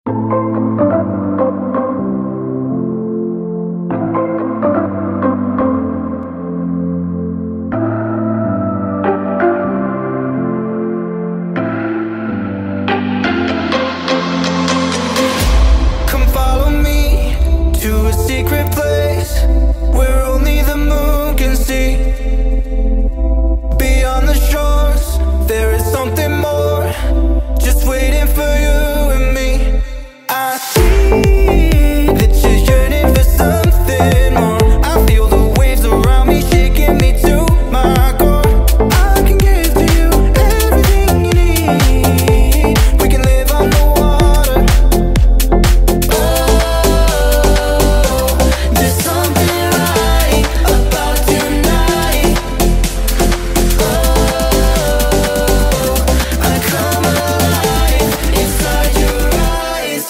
Come follow me to a secret place where only the moon can see. Beyond the shores, there is something more, just waiting for you and me. I see that you're yearning for something more. I feel the waves around me shaking me to my core. I can give to you everything you need. We can live on the water. Oh, there's something right about tonight. I come alive inside your eyes.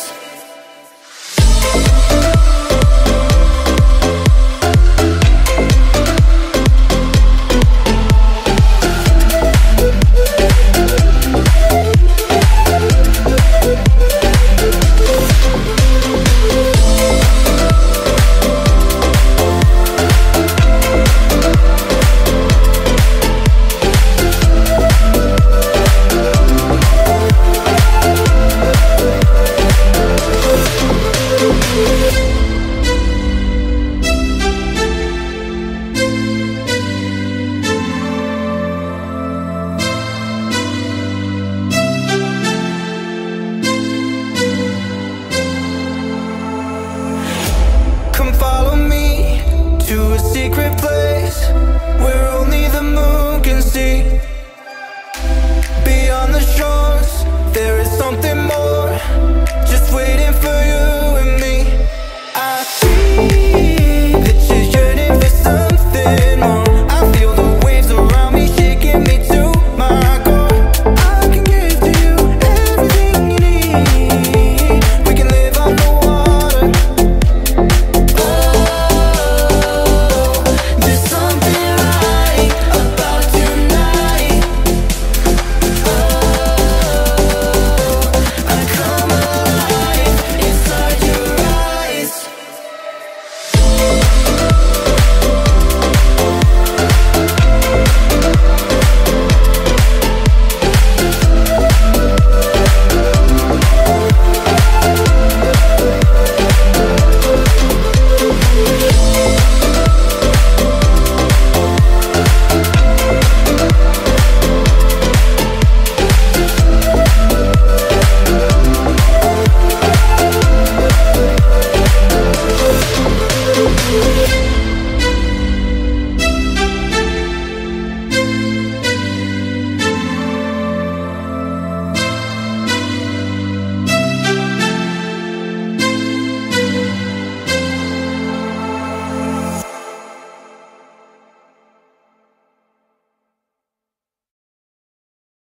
Come follow me to a secret place where only the moon can see. Beyond the shores, there is something more,